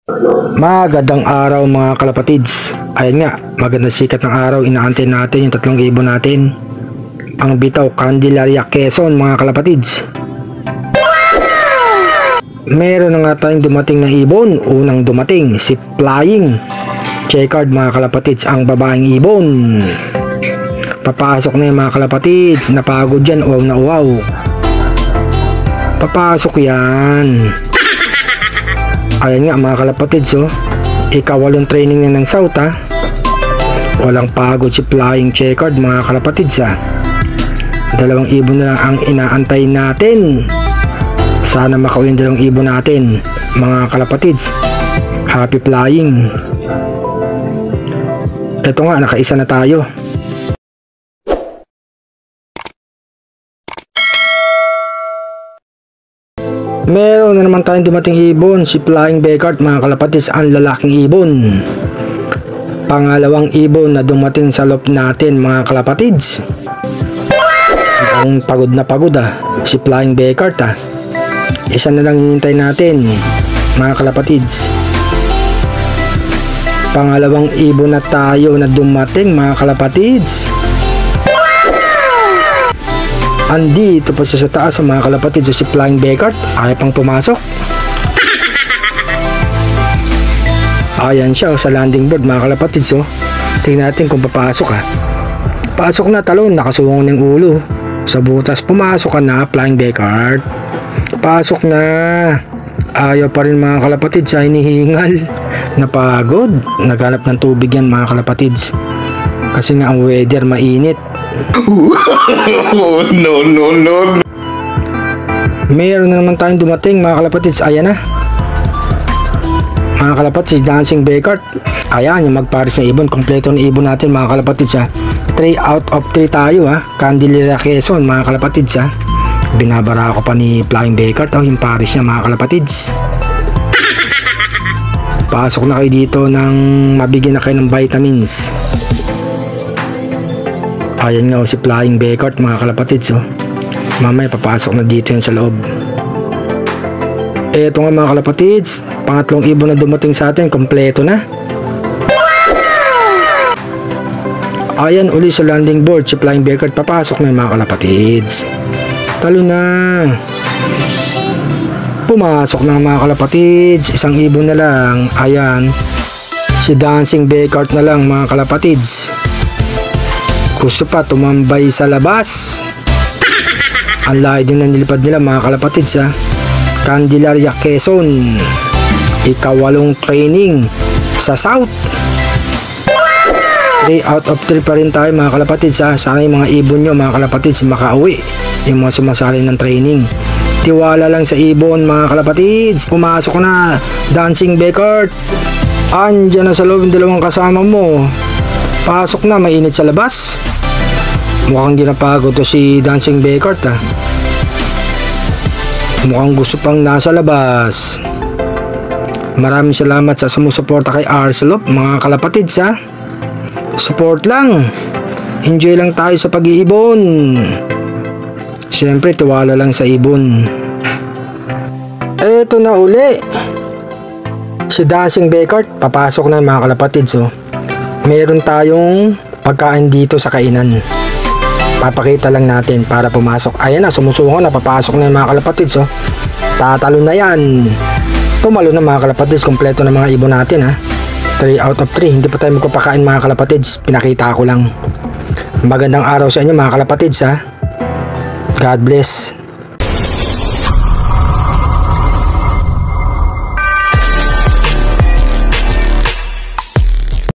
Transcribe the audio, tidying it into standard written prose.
Magandang araw mga kalapatids. Ayan nga, magandang sikat ng araw. Inaantay natin yung 3 ibon natin. Ang bitaw Candelaria Quezon mga kalapatids. Meron na nga tayong dumating na ibon. Unang dumating si Flying Checkered mga kalapatids, ang babaeng ibon. Papasok na yung mga kalapatids. Napagod yan, uwaw na uwaw. Papasok yan. Ayan nga mga kalapatids, oh. Ikawalong training na ng South, ha. Walang pagod si Flying Checkered mga kalapatids, ha. 2 ibon na lang ang inaantay natin. Sana makawin 2 ibon natin mga kalapatids. Happy flying. Ito nga, nakaisa na tayo. Meron na naman tayong dumating ibon, si Flying Becard mga kalapatids, ang lalaking ibon. Pangalawang ibon na dumating sa loob natin mga kalapatids. Ang pagod na pagod, si Flying Becard, Isa na lang hinintay natin mga kalapatids. Pangalawang ibon na tayo na dumating mga kalapatids. Andito pa siya sa taas mga kalapatids, si Flying Becard. Ayaw pang pumasok. Ayan siya sa landing board mga kalapatids, oh. Tingnan natin kung papasok, Pasok na, talon, nakasungon ng ulo sa butas. Pumasok ka na Flying Becard. Pasok na. Ayaw pa rin mga kalapatids, hinihingal. Napagod. Naghanap ng tubig yan mga kalapatids. Kasi nga ang weather mainit. No. Meron na naman tayong dumating mga kalapatids. Ayan na mga kalapatids, Dancing Becard. Ayan yung magparis na ibon. Kompleto na ibon natin mga kalapatids, 3 out of 3 tayo, Candelaria Quezon mga kalapatids, Binabara ako pa ni Flying Becard, yung paris niya mga kalapatids. Pasok na kayo dito nang mabigyan na kayo ng vitamins. Ayan nga si Flying Becard mga kalapatids, Mamaya papasok na dito yan sa loob. Eto nga mga kalapatids, pangatlong ibon na dumating sa atin, kompleto na. Ayan uli sa landing board si Flying Becard. Papasok na yung mga kalapatids. Talo na. Pumasok na mga kalapatids. Isang ibon na lang. Ayan, si Dancing Becard na lang mga kalapatids. Gusto pa tumambay sa labas. Ang lahi din na nilipad nila mga kalapatids, Candelaria Quezon. Ikawalong training sa South. 3 out of 3 pa rin tayo mga kalapatids, Sana yung mga ibon nyo mga kalapatids makauwi, yung mga sumasali ng training. Tiwala lang sa ibon mga kalapatids. Pumasok na Dancing Becard. Andyan na sa loob yung 2 kasama mo. Pasok na, mainit sa labas. Mukhang ginapagod to si Dancing Becard, Mukhang gusto pang nasa labas. Maraming salamat sa sumusuporta kay Arcelop mga kalapatids, Support lang. Enjoy lang tayo sa pag-iibon. Siyempre tiwala lang sa ibon. Eto na uli si Dancing Becard. Papasok na mga kalapatids, Meron tayong pagkain dito sa kainan. Papakita lang natin para pumasok. Ayan na, sumusungo na, papasok na yung mga kalapatids, Tatalo na yan. Tumalo na mga kalapatids. Kompleto na mga ibon natin, 3 out of 3. Hindi pa tayo magpapakain mga kalapatids. Pinakita ko lang. Magandang araw sa inyo mga kalapatids, God bless.